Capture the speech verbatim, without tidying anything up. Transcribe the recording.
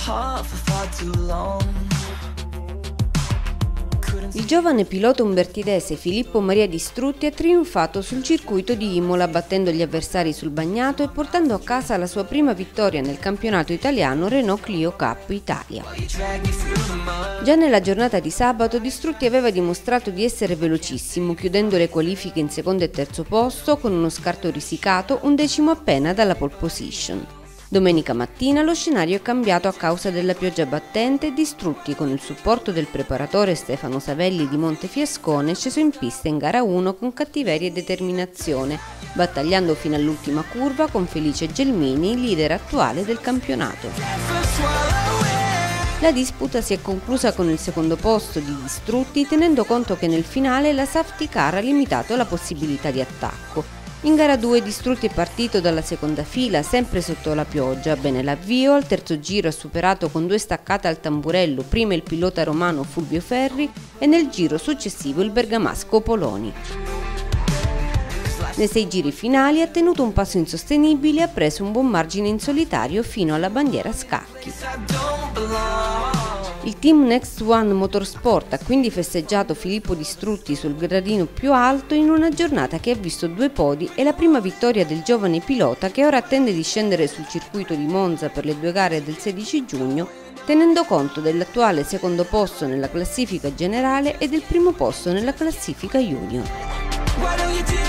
Il giovane pilota umbertidese Filippo Maria Distrutti ha trionfato sul circuito di Imola battendo gli avversari sul bagnato e portando a casa la sua prima vittoria nel campionato italiano Renault Clio Cup Italia. Già nella giornata di sabato Distrutti aveva dimostrato di essere velocissimo, chiudendo le qualifiche in secondo e terzo posto con uno scarto risicato, un decimo appena dalla pole position. Domenica mattina lo scenario è cambiato a causa della pioggia battente e Distrutti, con il supporto del preparatore Stefano Savelli di Montefiascone, è sceso in pista in gara uno con cattiveria e determinazione, battagliando fino all'ultima curva con Felice Gelmini, leader attuale del campionato. La disputa si è conclusa con il secondo posto di Distrutti, tenendo conto che nel finale la safety car ha limitato la possibilità di attacco. In gara due Distrutti è partito dalla seconda fila, sempre sotto la pioggia, bene l'avvio, al terzo giro ha superato con due staccate al tamburello prima il pilota romano Fulvio Ferri e nel giro successivo il bergamasco Poloni. Nei sei giri finali ha tenuto un passo insostenibile e ha preso un buon margine in solitario fino alla bandiera a scacchi. Il team Next One Motorsport ha quindi festeggiato Filippo Distrutti sul gradino più alto in una giornata che ha visto due podi e la prima vittoria del giovane pilota che ora attende di scendere sul circuito di Monza per le due gare del sedici giugno, tenendo conto dell'attuale secondo posto nella classifica generale e del primo posto nella classifica junior.